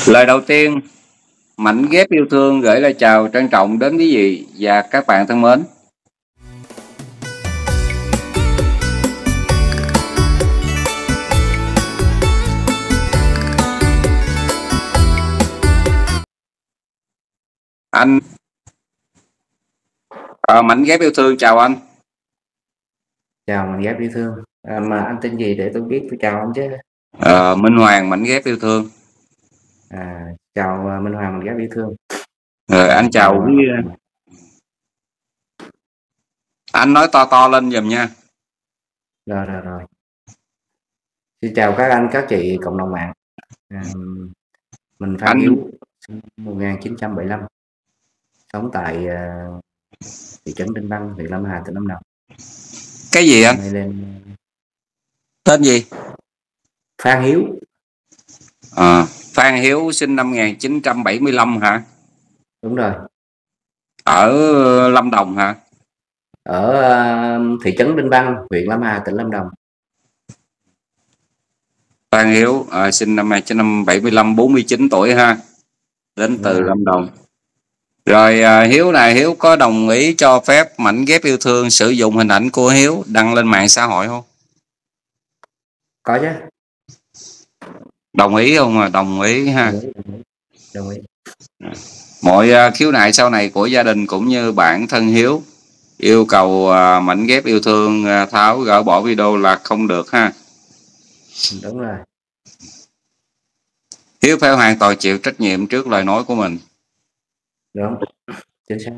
Lời đầu tiên, Mảnh ghép yêu thương gửi lời chào trân trọng đến quý vị và các bạn thân mến. Anh Mảnh ghép yêu thương chào anh. Chào Mảnh ghép yêu thương. Mà anh tên gì để tôi biết tôi chào ông chứ? Minh Hoàng Mảnh ghép yêu thương. Chào Minh Hoàng Mảnh ghép yêu thương. Anh chào quý anh nói to to lên giùm nha. Rồi. Xin chào các anh các chị cộng đồng mạng. Mình Phan Hiếu, sinh 1975, sống tại thị trấn Đinh Văn, huyện Lâm Hà, tỉnh Lâm Đồng. Cái gì anh? Tên gì? Phan Hiếu. Phan Hiếu sinh năm 1975 hả? Đúng rồi. Ở Lâm Đồng hả? Ở thị trấn Đinh Văn, huyện Lâm Hà, tỉnh Lâm Đồng. Phan Hiếu sinh năm 1975, 49 tuổi ha. Đến từ Lâm Đồng. Rồi Hiếu có đồng ý cho phép Mảnh ghép yêu thương sử dụng hình ảnh của Hiếu đăng lên mạng xã hội không? Có chứ. Đồng ý không? Đồng ý ha. Đồng ý. Mọi khiếu nại sau này của gia đình cũng như bản thân Hiếu yêu cầu Mảnh ghép yêu thương tháo gỡ bỏ video là không được ha. Đúng rồi. Hiếu phải hoàn toàn chịu trách nhiệm trước lời nói của mình. Đúng, chính xác.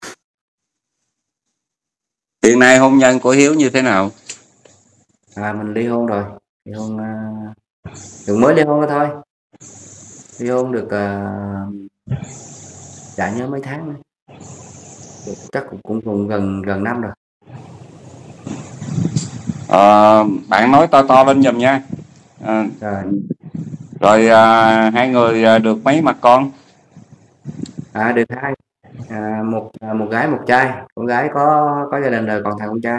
Hiện nay hôn nhân của Hiếu như thế nào? Mình ly hôn rồi. Ly hôn mới ly hôn thôi. Ly hôn được chả nhớ mấy tháng nữa. Chắc cũng gần năm rồi. Bạn nói to to lên giùm nha. Rồi hai người được mấy mặt con? Được hai. Một gái một trai. Con gái có gia đình rồi, còn thằng con trai.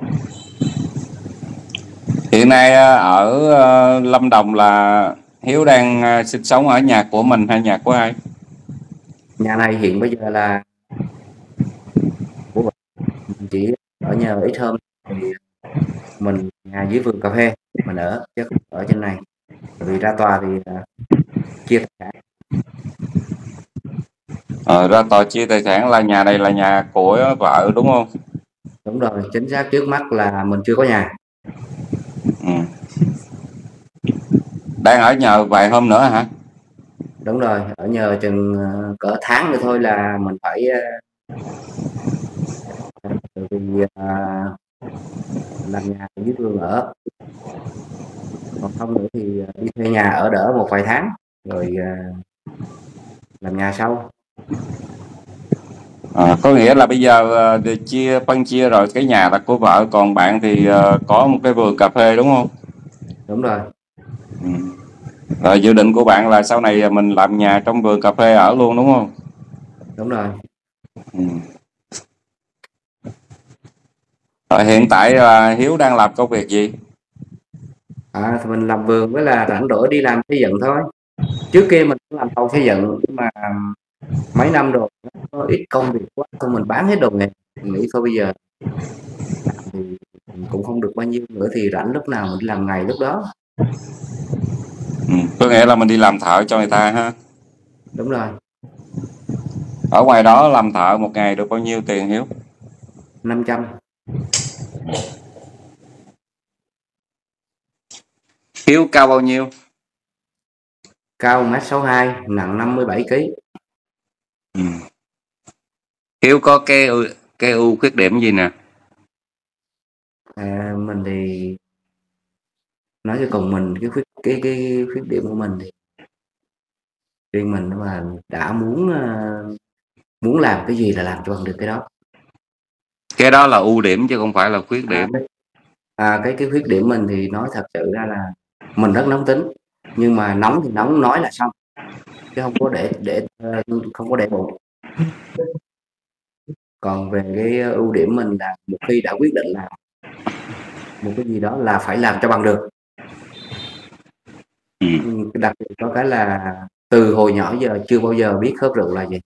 Hiện nay ở Lâm Đồng là Hiếu đang sinh sống ở nhà của mình hay nhà của ai? Nhà này hiện bây giờ là của mình, chỉ ở nhà ít hôm thì mình nhà dưới vườn cà phê mình ở, chứ ở trên này vì ra tòa thì chia tài sản. Ra tòa chia tài sản là nhà này là nhà của vợ đúng không? Đúng rồi, chính xác. Trước mắt là mình chưa có nhà. Đang ở nhờ vài hôm nữa hả? Đúng rồi, ở nhờ chừng cỡ tháng nữa thôi là mình phải làm nhà dưới vườn ở, còn không nữa thì đi thuê nhà ở đỡ một vài tháng rồi làm nhà sau. Có nghĩa là bây giờ phân chia rồi, cái nhà là của vợ, còn bạn thì có một cái vườn cà phê đúng không? Đúng rồi. Rồi dự định của bạn là sau này mình làm nhà trong vườn cà phê ở luôn đúng không? Đúng rồi. Hiện tại Hiếu đang làm công việc gì? Thì mình làm vườn với là rảnh rỗi đi làm xây dựng thôi. Trước kia mình cũng làm thầu xây dựng, nhưng mà mấy năm rồi có ít công việc quá, thôi mình bán hết đồ nghề. Mình nghĩ thôi bây giờ thì cũng không được bao nhiêu nữa, thì rảnh lúc nào mình đi làm ngày lúc đó. Có nghĩa là mình đi làm thợ cho người ta ha? Đúng rồi. Ở ngoài đó làm thợ một ngày được bao nhiêu tiền Hiếu? 500. Hiếu cao bao nhiêu? Cao 1m62, nặng 57 kg. Hiếu có cái ưu khuyết điểm gì nè? Mình thì nói cho cùng mình cái khuyết điểm của mình thì riêng mình mà đã muốn làm cái gì là làm cho bằng được cái đó. Cái đó là ưu điểm chứ không phải là khuyết điểm. Cái khuyết điểm mình thì nói thật sự ra là mình rất nóng tính, nhưng mà nóng thì nóng nói là xong, chứ không có để bụng. Còn về cái ưu điểm mình là một khi đã quyết định làm một cái gì đó là phải làm cho bằng được. Đặc biệt có cái là từ hồi nhỏ giờ chưa bao giờ biết hớp rượu là gì.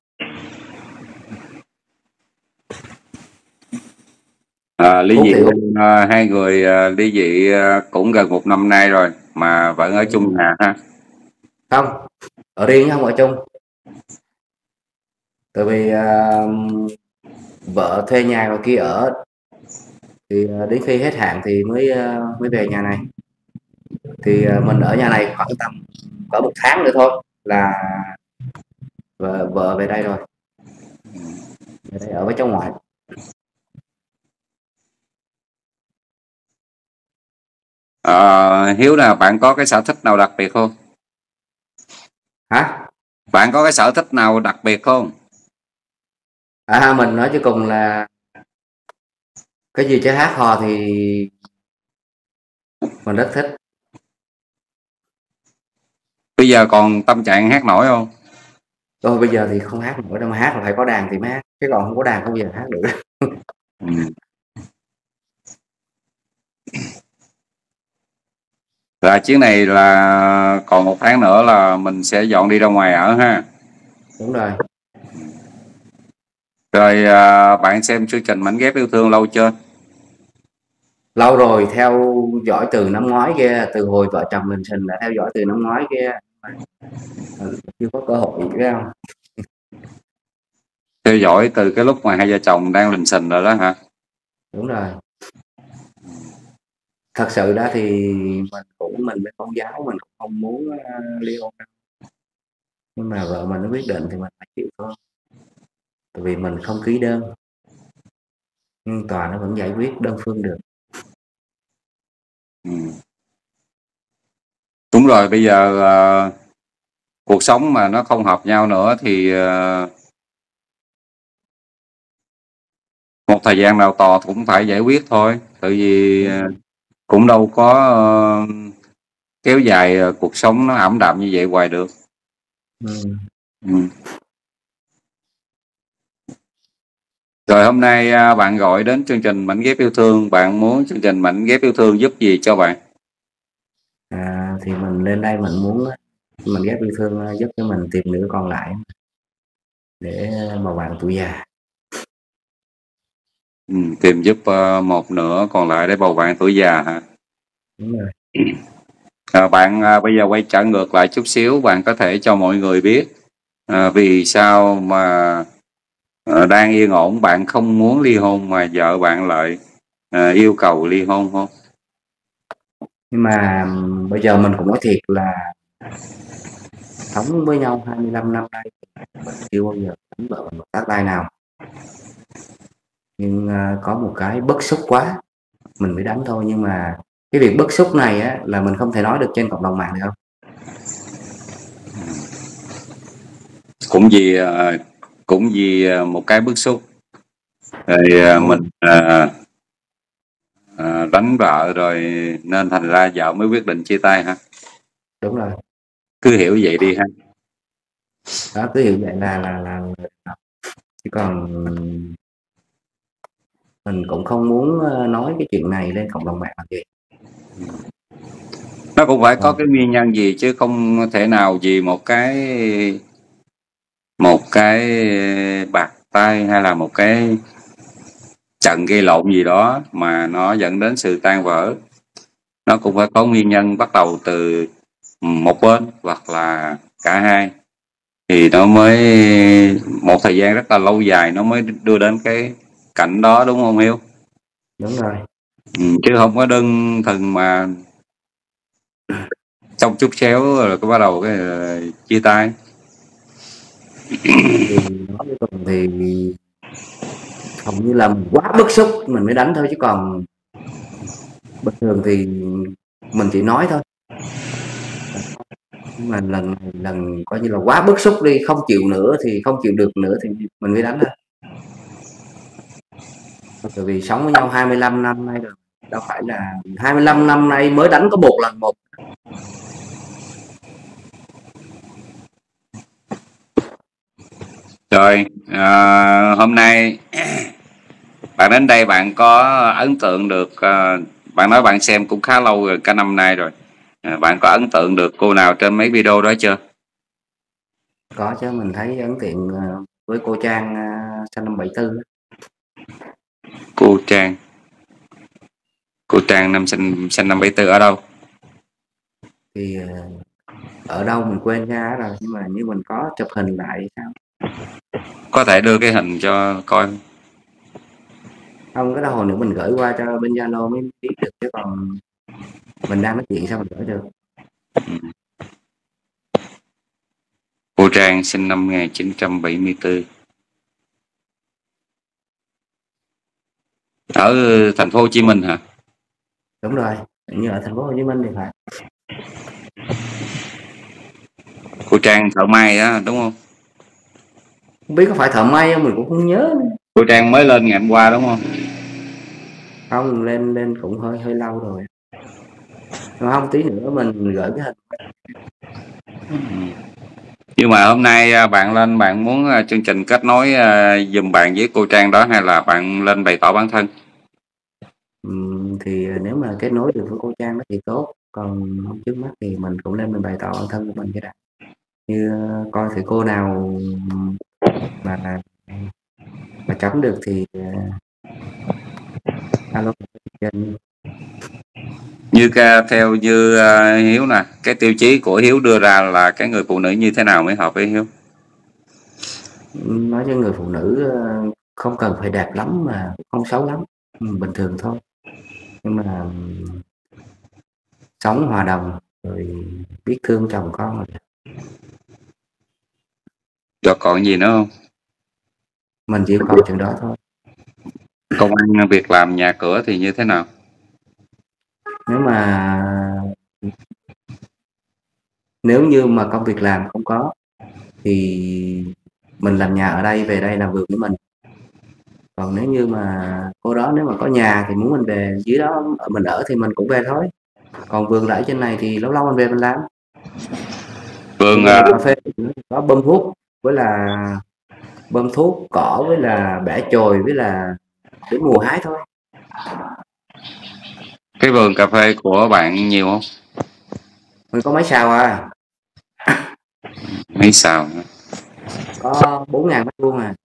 Ly Uống dị thì uống. hai người ly dị cũng gần 1 năm nay rồi mà vẫn ở chung nhà ha. Không, ở riêng không ở chung. Tại vì vợ thuê nhà ngoài kia ở, thì đến khi hết hạn thì mới về nhà này. Thì mình ở nhà này khoảng tầm cỡ 1 tháng nữa thôi là vợ về đây rồi, về đây ở với cháu ngoại. Hiếu là bạn có cái sở thích nào đặc biệt không? Hả? Bạn có cái sở thích nào đặc biệt không? Mình nói cho cùng là cái gì chứ hát hò thì mình rất thích. Bây giờ còn tâm trạng hát nổi không? Tôi bây giờ thì không hát nổi đâu, mà hát là phải có đàn thì mới hát, chứ còn không có đàn không bao giờ hát được. Ừ. Là chuyến này là còn 1 tháng nữa là mình sẽ dọn đi ra ngoài ở ha. Đúng rồi. Rồi bạn xem chương trình Mảnh Ghép Yêu Thương lâu chưa? Lâu rồi, theo dõi từ năm ngoái kia, từ hồi vợ chồng mình sinh đã theo dõi từ năm ngoái kia. Chưa có cơ hội, phải không? Theo dõi từ cái lúc mà hai vợ chồng đang lình xình rồi đó hả? Đúng rồi. Thật sự ra thì mình với con giáo mình cũng không muốn ly hôn đâu. Nhưng mà vợ mình nó quyết định thì mình phải chịu thôi. Tại vì mình không ký đơn, nhưng tòa nó vẫn giải quyết đơn phương được. Ừ. Đúng rồi, bây giờ cuộc sống mà nó không hợp nhau nữa thì một thời gian nào tòa cũng phải giải quyết thôi. Tại vì cũng đâu có kéo dài cuộc sống nó ảm đạm như vậy hoài được. Ừ. Ừ. Rồi hôm nay bạn gọi đến chương trình Mảnh Ghép Yêu Thương, bạn muốn chương trình Mảnh Ghép Yêu Thương giúp gì cho bạn? Thì mình lên đây mình muốn mình ghép yêu thương giúp cho mình tìm nửa còn lại để bầu bạn tuổi già. Tìm giúp một nửa còn lại để bầu bạn tuổi già hả? Đúng rồi. Bạn bây giờ quay trở ngược lại chút xíu, bạn có thể cho mọi người biết vì sao mà đang yên ổn bạn không muốn ly hôn mà vợ bạn lại yêu cầu ly hôn không? Nhưng mà bây giờ mình cũng nói thiệt là sống với nhau 25 năm nay mình chưa bao giờ đánh vợ mình một tác tay nào. Nhưng có một cái bức xúc quá mình mới đánh thôi. Nhưng mà cái việc bức xúc này á, là mình không thể nói được trên cộng đồng mạng được không? Cũng vì một cái bức xúc rồi mình đánh vợ rồi nên thành ra vợ mới quyết định chia tay hả? Đúng rồi. Cứ hiểu vậy đi ha. Đó, cứ hiểu vậy là chứ còn mình cũng không muốn nói cái chuyện này lên cộng đồng mạng làm gì. Nó cũng phải có cái nguyên nhân gì chứ không thể nào vì một cái bạc tay hay là một cái trận gây lộn gì đó mà nó dẫn đến sự tan vỡ. Nó cũng phải có nguyên nhân bắt đầu từ một bên hoặc là cả hai thì nó mới một thời gian rất là lâu dài nó mới đưa đến cái cảnh đó, đúng không Hiếu? Đúng rồi. Chứ không có đơn thuần mà trong chút xéo rồi có bắt đầu cái chia tay. Thì nói với cùng thì hầu như là mình quá bức xúc mình mới đánh thôi, chứ còn bình thường thì mình chỉ nói thôi. Nhưng mà lần coi như là quá bức xúc đi, không chịu nữa thì không chịu được nữa thì mình mới đánh thôi. Tại vì sống với nhau 25 năm nay rồi, đâu phải là 25 năm nay mới đánh có một lần một. Rồi hôm nay bạn đến đây bạn có ấn tượng được bạn nói bạn xem cũng khá lâu rồi, cả năm nay rồi, bạn có ấn tượng được cô nào trên mấy video đó chưa? Có chứ, mình thấy ấn tượng với cô Trang sinh năm 74 á. Cô Trang sinh năm 74 ở đâu? Thì ở đâu mình quên ra rồi, nhưng mà như mình có chụp hình lại sao? Có thể đưa cái hình cho coi. Không, cái đó hồi nữa mình gửi qua cho bên Zalo mới biết được, chứ còn mình đang nói chuyện sao mình gửi được. Cô Trang sinh năm 1974 ở thành phố Hồ Chí Minh hả? Đúng rồi, như ở thành phố Hồ Chí Minh thì phải. Cô Trang thợ may đó đúng không? Không biết có phải thợ may không mình cũng không nhớ nữa. Cô Trang mới lên ngày hôm qua đúng không? Không, lên lên cũng hơi hơi lâu rồi. Mà không, tí nữa mình gửi cái hình. Nhưng mà hôm nay bạn lên bạn muốn chương trình kết nối giùm bạn với cô Trang đó, hay là bạn lên bày tỏ bản thân? Thì nếu mà kết nối được với cô Trang đó thì tốt, còn không trước mắt thì mình cũng lên mình bày tỏ bản thân của mình cái đã. Như coi thử cô nào mà mà chấm được thì alo trên. Như theo như Hiếu nè, cái tiêu chí của Hiếu đưa ra là cái người phụ nữ như thế nào mới hợp với Hiếu? Nói cho người phụ nữ không cần phải đẹp lắm mà cũng không xấu lắm, bình thường thôi, nhưng mà sống hòa đồng rồi biết thương chồng con rồi. Rồi còn gì nữa không? Mình chỉ cầu chừng đó thôi. Công ăn việc làm nhà cửa thì như thế nào? Nếu như mà công việc làm không có thì mình làm nhà ở đây, về đây làm vườn với mình. Còn nếu như mà cô đó nếu mà có nhà thì muốn mình về dưới đó mình ở thì mình cũng về thôi. Còn vườn rẫy trên này thì lâu lâu mình về mình làm. Vườn Vườn cà phê có bơm hút với là bơm thuốc cỏ với là bẻ chồi với là đến mùa hái thôi. cái vườn cà phê của bạn nhiều không? Mình có mấy sào à, Mấy sào nữa. có 4.000 mét vuông à.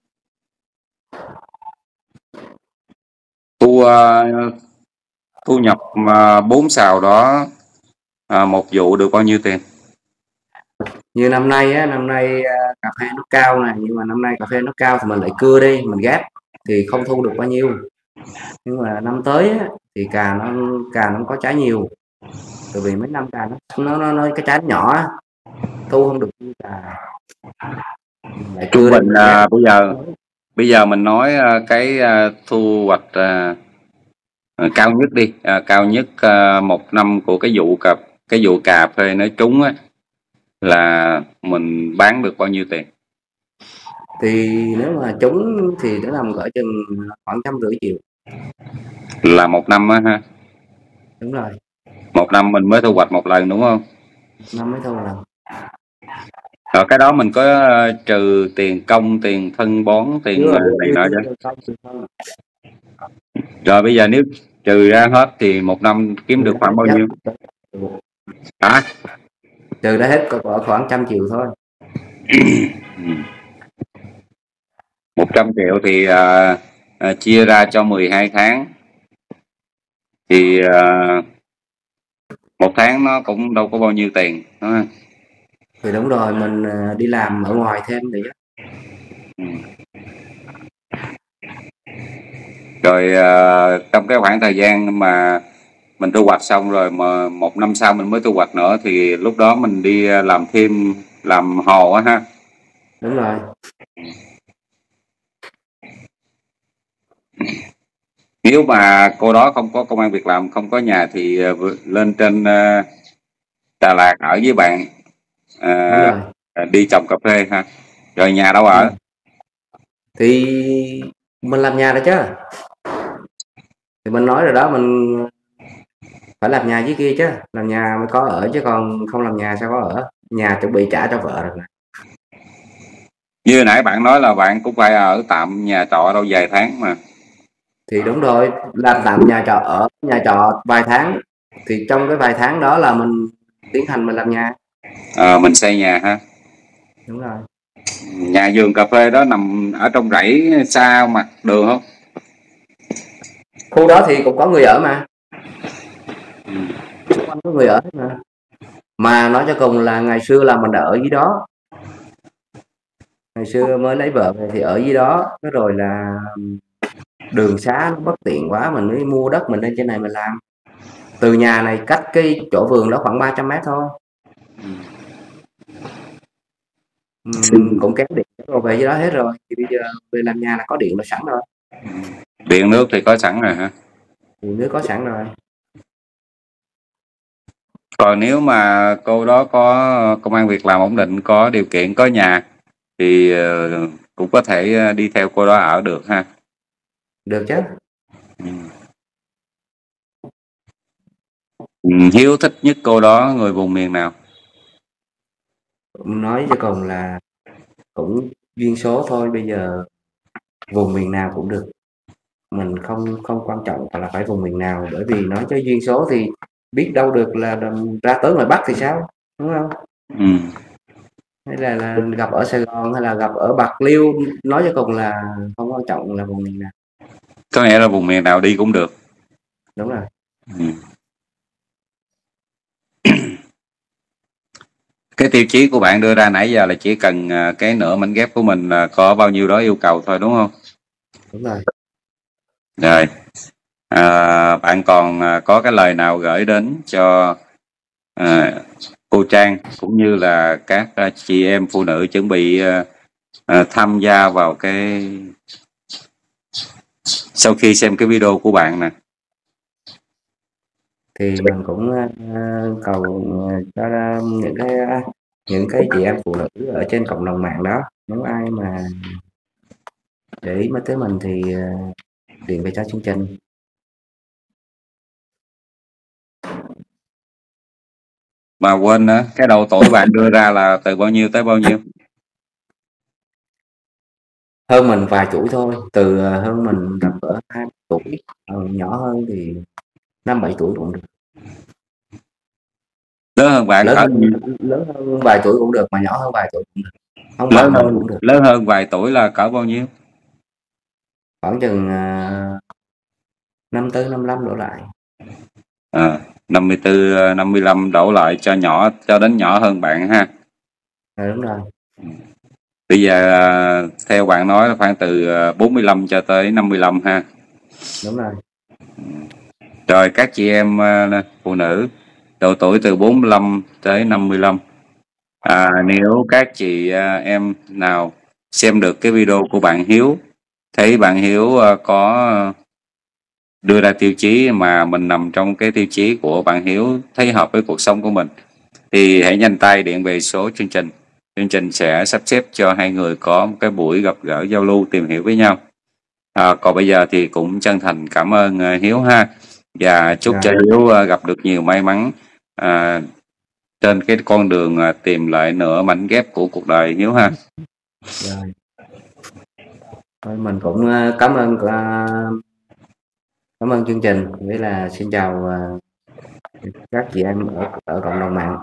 Thu thu nhập 4 sào đó, một vụ được bao nhiêu tiền? Như năm nay á, năm nay cà phê nó cao này, nhưng mà năm nay cà phê nó cao thì mình lại cưa đi mình ghép thì không thu được bao nhiêu. Nhưng mà năm tới á, thì cà nó có trái nhiều, tại vì mấy năm cà nó cái trái nó nhỏ á, thu không được như cà, mình lại Trung cưa đi bình mình ghép. bây giờ mình nói cái thu hoạch cao nhất đi, cao nhất một năm của cái vụ cà phê nói trúng á, là mình bán được bao nhiêu tiền? Thì nếu mà trúng thì nó nằm cỡ chừng khoảng 150 triệu. Là một năm á ha? Đúng rồi, Một năm mình mới thu hoạch một lần đúng không? năm mới thu lần. Rồi cái đó mình có trừ tiền công, tiền phân bón, tiền này nọ chứ? Rồi bây giờ nếu trừ ra hết thì một năm kiếm được khoảng bao nhiêu? Hả? Trừ ra hết có khoảng 100 triệu thôi. 100 triệu thì chia ra cho 12 tháng thì một tháng nó cũng đâu có bao nhiêu tiền đó. Thì đúng rồi, mình đi làm ở ngoài thêm thì Ừ. Rồi trong cái khoảng thời gian mà mình thu hoạch xong rồi mà một năm sau mình mới thu hoạch nữa thì lúc đó mình đi làm thêm, làm hồ á ha? đúng rồi. Nếu mà cô đó không có công ăn việc làm, không có nhà thì lên trên Đà Lạt ở với bạn, Đúng rồi. đi trồng cà phê ha. Rồi nhà đâu Ừ. ở? Thì mình làm nhà rồi chứ, thì mình nói rồi đó, mình phải làm nhà dưới kia chứ, làm nhà mới có ở, chứ còn không làm nhà sao có ở. Nhà chuẩn bị trả cho vợ rồi. Như nãy bạn nói là bạn cũng phải ở tạm nhà trọ đâu vài tháng mà. Thì đúng rồi, làm tạm nhà trọ, ở nhà trọ vài tháng, thì trong cái vài tháng đó là mình tiến hành mình làm nhà. Mình xây nhà ha. Đúng rồi. Nhà vườn cà phê đó nằm ở trong rẫy xa mặt đường không? Khu đó thì cũng có người ở mà, xung quanh có người ở hết mà nói cho cùng là ngày xưa là mình đã ở dưới đó, ngày xưa mới lấy vợ về thì ở dưới đó, cái rồi là đường xá nó bất tiện quá mình mới mua đất mình lên trên này mình làm. Từ nhà này cách cái chỗ vườn đó khoảng 300 mét thôi. Cũng kéo điện rồi về dưới đó hết rồi, thì bây giờ về làm nhà là có điện là sẵn rồi. Điện nước thì có sẵn rồi hả? Điện nước có sẵn rồi. Còn nếu mà cô đó có công ăn việc làm ổn định, có điều kiện, có nhà thì cũng có thể đi theo cô đó ở được ha. Được chứ. Hiếu thích nhất cô đó người vùng miền nào? Nói cho cùng là cũng duyên số thôi, bây giờ vùng miền nào cũng được, mình không quan trọng là phải vùng miền nào, bởi vì nói cho duyên số thì biết đâu được là ra tới ngoài Bắc thì sao, đúng không? Hay là gặp ở Sài Gòn hay là gặp ở Bạc Liêu, nói cho cùng là không quan trọng là vùng miền nào. Có nghĩa là vùng miền nào đi cũng được. Đúng rồi. Cái tiêu chí của bạn đưa ra nãy giờ là chỉ cần cái nửa mảnh ghép của mình là có bao nhiêu đó yêu cầu thôi đúng không? Đúng rồi. Rồi. Bạn còn có cái lời nào gửi đến cho cô Trang cũng như là các chị em phụ nữ chuẩn bị tham gia vào cái sau khi xem cái video của bạn nè? Thì mình cũng cầu cho những cái chị em phụ nữ ở trên cộng đồng mạng đó, nếu ai mà để ý mới tới mình thì điện về cho chương trình. Mà quên nữa, cái đầu tuổi bạn đưa ra là từ bao nhiêu tới bao nhiêu? Hơn mình vài tuổi thôi, từ hơn mình tầm cỡ 20 tuổi, nhỏ hơn thì 5-7 tuổi cũng được. Lớn hơn bạn Lớn cỡ lớn hơn vài tuổi cũng được, mà nhỏ hơn vài tuổi cũng được, không bằng mình cũng được. lớn hơn vài tuổi là cỡ bao nhiêu? Khoảng chừng 54 55 đổ lại. 54 55 đổ lại cho nhỏ, cho đến nhỏ hơn bạn ha. Đúng rồi. Bây giờ theo bạn nói là khoảng từ 45 cho tới 55 ha. Đúng rồi. Rồi các chị em phụ nữ độ tuổi từ 45 tới 55, nếu các chị em nào xem được cái video của bạn Hiếu, thấy bạn Hiếu có đưa ra tiêu chí mà mình nằm trong cái tiêu chí của bạn Hiếu, thấy hợp với cuộc sống của mình, thì hãy nhanh tay điện về số chương trình. Chương trình sẽ sắp xếp cho hai người có một cái buổi gặp gỡ giao lưu tìm hiểu với nhau. Còn bây giờ thì cũng chân thành cảm ơn Hiếu ha, và chúc cho Hiếu gặp được nhiều may mắn trên cái con đường tìm lại nửa mảnh ghép của cuộc đời Hiếu ha. Rồi. Thôi mình cũng cảm ơn chương trình, nghĩa là xin chào các chị em ở cộng đồng mạng.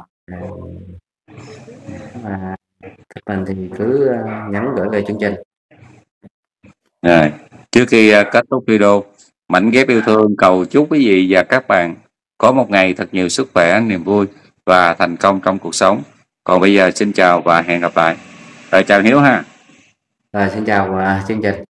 Và thích mình thì cứ nhắn gửi về chương trình. Rồi, trước khi kết thúc video, mảnh ghép yêu thương cầu chúc quý vị và các bạn có một ngày thật nhiều sức khỏe, niềm vui và thành công trong cuộc sống. Còn bây giờ xin chào và hẹn gặp lại. Rồi chào Hiếu ha. Rồi xin chào chương trình.